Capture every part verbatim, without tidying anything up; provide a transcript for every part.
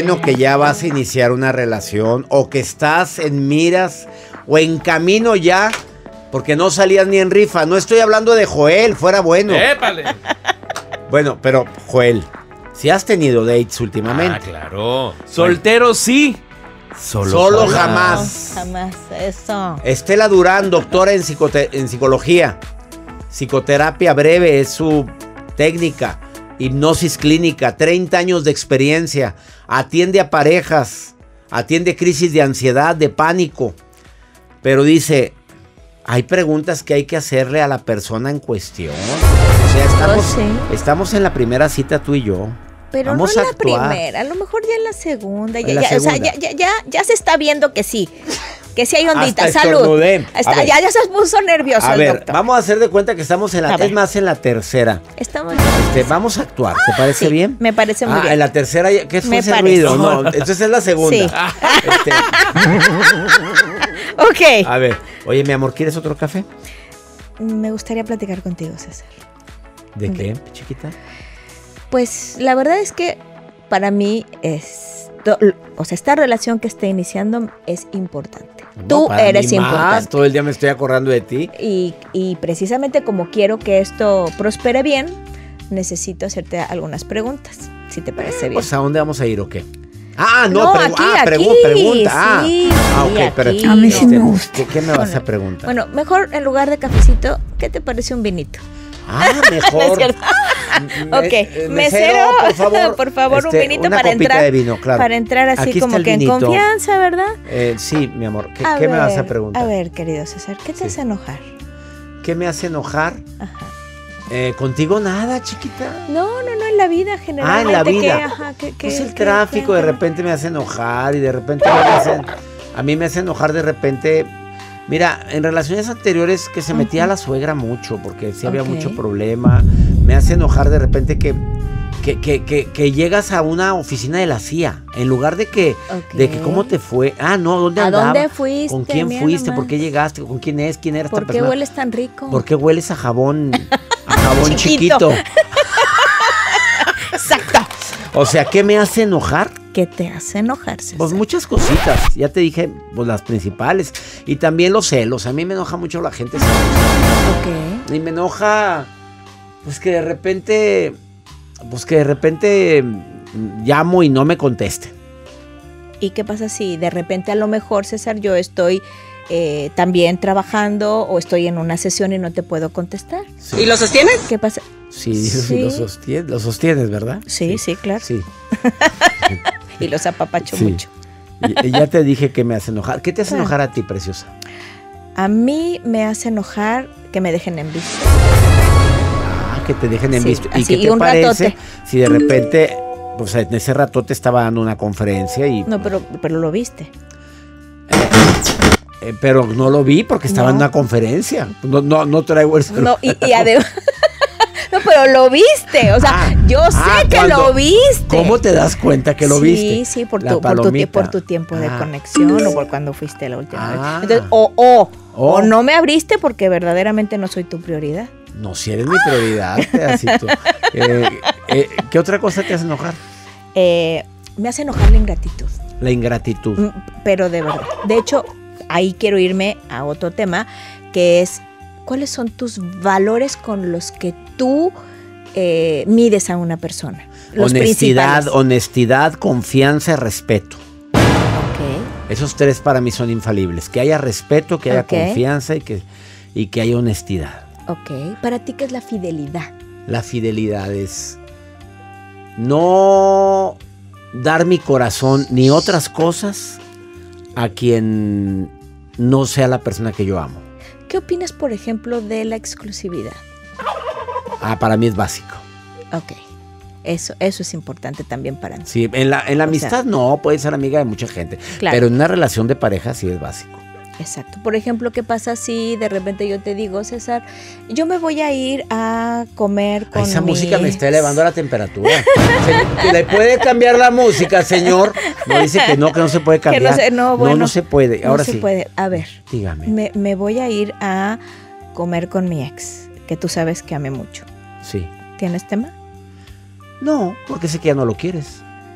imagino que ya vas a iniciar una relación o que estás en miras o en camino ya, porque no salías ni en rifa. No estoy hablando de Joel, fuera bueno. ¡Épale! Bueno, pero Joel, si has tenido dates últimamente. Ah, claro. Soltero sí. Solo, Solo jamás. jamás. No, jamás, eso. Estela Durán, doctora en, psicote- en psicología. Psicoterapia breve es su técnica. Hipnosis clínica, treinta años de experiencia. Atiende a parejas. Atiende crisis de ansiedad, de pánico. Pero dice, hay preguntas que hay que hacerle a la persona en cuestión. O sea, estamos, Oh, sí. estamos en la primera cita tú y yo. Pero Vamos no a en la actuar. primera, a lo mejor ya en la segunda. En Ya, la ya, o sea, segunda. ya, ya, ya, ya se está viendo que sí. Que sí hay ondita. Hasta Salud. estornudé. A Está- ver. ya, ya se puso nervioso A el ver, doctor. vamos a hacer de cuenta que estamos en la, A es ver. más en la tercera. Estamos. Este, vamos a actuar, ¿te parece Sí, bien? me parece muy Ah, bien. en la tercera, ya- ¿qué fue Me ese parece. ruido? No, entonces es la segunda. Sí. Este, Ok. a ver, oye, mi amor, ¿quieres otro café? Me gustaría platicar contigo, César. ¿De Ok. qué, chiquita? Pues la verdad es que para mí es, to- o sea, esta relación que está iniciando es importante. No, Tú para eres mí más, importante. todo el día me estoy acordando de ti. Y, y precisamente como quiero que esto prospere bien, necesito hacerte algunas preguntas, si te parece bien. Pues, ¿a dónde vamos a ir o qué? Ah, no, No, pregu- aquí, ah, pregu- aquí, pregunta. Ah, sí, ah, sí, ok, pero aquí. A mí sí me gusta. ¿Qué, qué me vas Bueno, a preguntar? Bueno, mejor en lugar de cafecito, ¿qué te parece un vinito? ah, ¿No es mejor. cierto? Me- Ok, eh, mesero, por favor, por favor, un este, vinito una para copita entrar, de vino, claro. para entrar así Aquí está como el que en vinito. confianza, ¿verdad? Eh, sí, mi amor, ¿qué, A qué me vas a ver, preguntar? A ver, querido César, ¿qué te Sí. hace enojar? ¿Qué me hace enojar? Ajá. Eh, ¿Contigo nada, chiquita? No, no, no, en la vida Ah, generalmente. en la vida. ¿qué? Ajá, ¿qué- qué- Pues el qué- tráfico de qué- repente me hace enojar y de repente me hacen, a mí me hace enojar de repente. Mira, en relaciones anteriores que se metía Ujú. la suegra mucho porque sí había Ok. mucho problema. Me hace enojar de repente que, que, que, que, que llegas a una oficina de la C I A en lugar de que, Ok. de que cómo te fue. Ah, no, ¿dónde ¿A andabas? dónde fuiste? ¿Con quién Mira fuiste? nomás. ¿Por qué llegaste? ¿Con quién es? ¿Quién era esta ¿Por qué persona? hueles tan rico? ¿Por qué hueles a jabón, a jabón Chiquito. chiquito? Exacto. O sea, ¿qué me hace enojar? ¿Qué te hace enojar, César? Pues muchas cositas, ya te dije, pues las principales. Y también los celos, a mí me enoja mucho la gente celosa. Ok. Y me enoja, pues que de repente, pues que de repente mm, llamo y no me conteste. ¿Y qué pasa si de repente a lo mejor, César, yo estoy eh, también trabajando o estoy en una sesión y no te puedo contestar? Sí. ¿Y lo sostienes? ¿Qué pasa? Sí, Sí. Lo, sostienes, lo sostienes, ¿verdad? Sí, sí, claro. Sí. Y los apapacho Sí. mucho. Y, y ya te dije que me hace enojar. ¿Qué te hace Claro. enojar a ti, preciosa? A mí me hace enojar que me dejen en visto. Ah, que te dejen en Sí, visto. ¿Y así, qué y te un parece ratote. si de repente, pues en ese rato te estaba dando una conferencia y... No, pero, pero lo viste. Eh, pero no lo vi porque estaba No. en una conferencia. No, no, no traigo el celular. No, y, y además... No, pero lo viste. O sea, Ah, yo sé ah, que cuando- lo viste. ¿Cómo te das cuenta que lo sí, viste? Sí, sí, por La tu, por, tu, tie- palomita. por tu tiempo de Ah. conexión o por cuando fuiste la última Ah. vez. Entonces, o, o, Oh. o no me abriste porque verdaderamente no soy tu prioridad. No, si eres mi prioridad, pedacito. Eh, eh, ¿Qué otra cosa te hace enojar? Eh, me hace enojar la ingratitud, La ingratitud. Mm, pero de verdad. De hecho, ahí quiero irme a otro tema, que es, ¿cuáles son tus valores con los que tú eh, mides a una persona? Los Honestidad, principales. honestidad, confianza y respeto. Ok. Esos tres para mí son infalibles. Que haya respeto, que haya Ok. confianza y que, y que haya honestidad. Ok. ¿Para ti qué es la fidelidad? La fidelidad es no dar mi corazón ni otras cosas a quien no sea la persona que yo amo. ¿Qué opinas, por ejemplo, de la exclusividad? Ah, para mí es básico. Ok. Eso, eso es importante también para mí. Sí, en la, en la O amistad sea, no, puedes ser amiga de mucha gente. Claro. Pero en una relación de pareja sí es básico. Exacto. Por ejemplo, ¿qué pasa si de repente yo te digo, César, yo me voy a ir a comer con Ay, esa mi música me ex"? está elevando la temperatura. Se- ¿Le puede cambiar la música, señor? No, dice que no, que no se puede Que cambiar. no, se, no, bueno, no, no se puede. Ahora no se sí. puede. A ver, Dígame. me, me voy a ir a comer con mi ex, que tú sabes que amé mucho. Sí. ¿Tienes tema? No, porque sé que ya no lo quieres.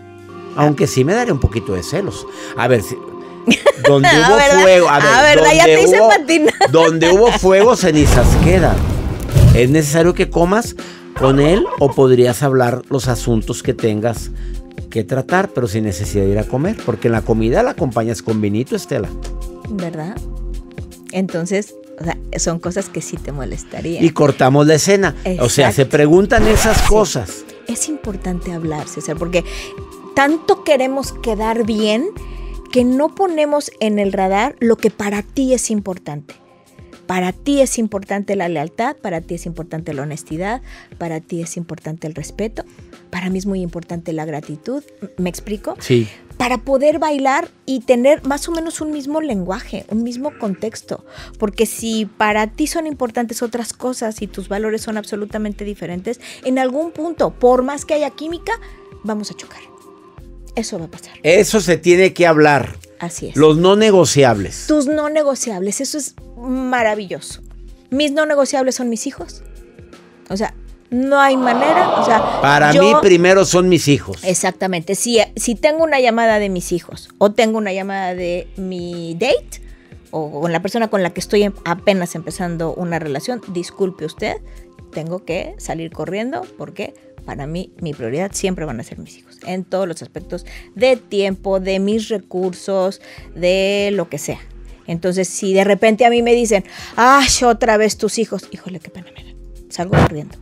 Aunque sí me daría un poquito de celos. A ver, si, donde hubo ¿verdad? fuego, a ver, Ah, ¿verdad? donde Ya te hice hubo, patinar. donde hubo fuego, cenizas quedan. ¿Es necesario que comas con él o podrías hablar los asuntos que tengas que tratar, pero sin necesidad de ir a comer? Porque en la comida la acompañas con vinito, Estela. ¿Verdad? Entonces, o sea, son cosas que sí te molestarían. Y cortamos la escena. Exacto. O sea, se preguntan esas Sí. cosas. Es importante hablar, César, porque tanto queremos quedar bien que no ponemos en el radar lo que para ti es importante. Para ti es importante la lealtad, para ti es importante la honestidad, para ti es importante el respeto, para mí es muy importante la gratitud. ¿Me explico? Sí. Para poder bailar y tener más o menos un mismo lenguaje, un mismo contexto. Porque si para ti son importantes otras cosas y tus valores son absolutamente diferentes, en algún punto, por más que haya química, vamos a chocar. Eso va a pasar. Eso se tiene que hablar. Así es. Los no negociables. Tus no negociables, eso es maravilloso. Mis no negociables son mis hijos. O sea, no hay manera. O sea, Para yo- mí primero son mis hijos. Exactamente. Si, si tengo una llamada de mis hijos o tengo una llamada de mi date o con la persona con la que estoy em- apenas empezando una relación, disculpe usted, tengo que salir corriendo porque para mí mi prioridad siempre van a ser mis hijos. En todos los aspectos de tiempo, de mis recursos, de lo que sea. Entonces, si de repente a mí me dicen, ¡ay, otra vez tus hijos! Híjole, qué pena me da. Salgo corriendo.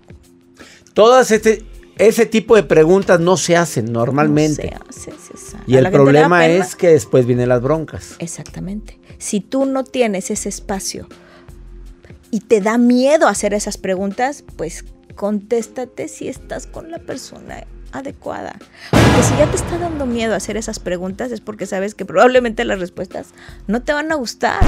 Todas este, ese tipo de preguntas no se hacen normalmente. No se hace, César. Y A el la gente le da problema pena. es que después vienen las broncas. Exactamente. Si tú no tienes ese espacio y te da miedo hacer esas preguntas, pues contéstate si estás con la persona adecuada. Porque si ya te está dando miedo hacer esas preguntas es porque sabes que probablemente las respuestas no te van a gustar.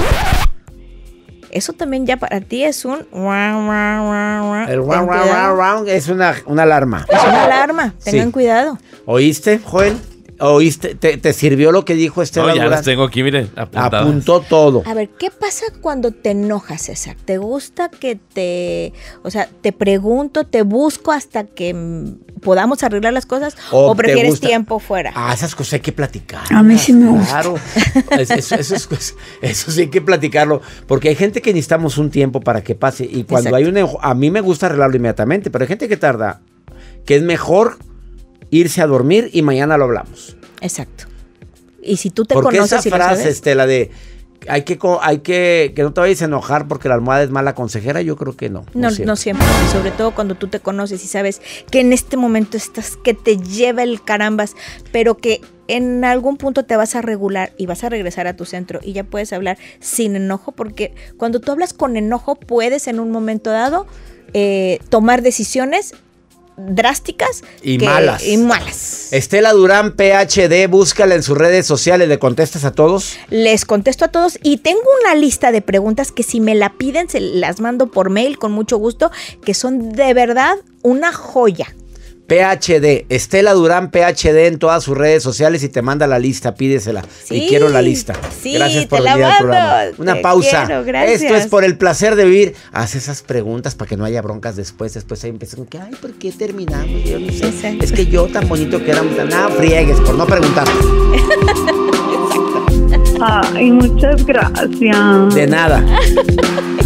Eso también ya para ti es un... El Ten round, round, cuidado. round, round es una, una alarma. Es una alarma. Tengan Sí. cuidado. ¿Oíste, Joel? ¿Oíste? ¿Te, te sirvió lo que dijo Estela No, ya Durán? las tengo aquí, miren, apuntadas. Apuntó todo. A ver, ¿qué pasa cuando te enojas, César? ¿Te gusta que te, o sea, te pregunto, te busco hasta que mm, podamos arreglar las cosas o, ¿O te prefieres gusta? tiempo fuera? Ah, esas cosas hay que platicar. A mí sí me gusta. Claro. Es- Eso, eso, es- eso sí hay que platicarlo. Porque hay gente que necesitamos un tiempo para que pase. Y cuando Exacto. hay un enojo, a mí me gusta arreglarlo inmediatamente. Pero hay gente que tarda. Que es mejor irse a dormir y mañana lo hablamos. Exacto. Y si tú te Porque conoces esa y lo frase, sabes, Estela, de hay que, co- hay que que no te vayas a enojar porque la almohada es mala consejera, yo creo que no. no, siempre. no siempre, y sobre todo cuando tú te conoces y sabes que en este momento estás que te lleva el carambas, pero que en algún punto te vas a regular y vas a regresar a tu centro y ya puedes hablar sin enojo, porque cuando tú hablas con enojo puedes en un momento dado eh, tomar decisiones drásticas Y que- malas. y malas. Estela Durán, P H D, búscala en sus redes sociales, ¿le contestas a todos? Les contesto a todos y tengo una lista de preguntas que si me la piden se las mando por mail con mucho gusto, que son de verdad una joya. P H D, Estela Durán, P H D en todas sus redes sociales y te manda la lista, pídesela. Sí, y quiero la lista. sí, Gracias por te la venir al mando. programa. Una Te pausa. quiero, gracias. Esto es por el placer de vivir. Haz esas preguntas para que no haya broncas después. Después ahí empiezan que, ay, ¿por qué terminamos? Yo no sé. Exacto. Es que yo tan bonito que éramos tan... Nada, friegues por no preguntar. Ay, muchas gracias. De nada.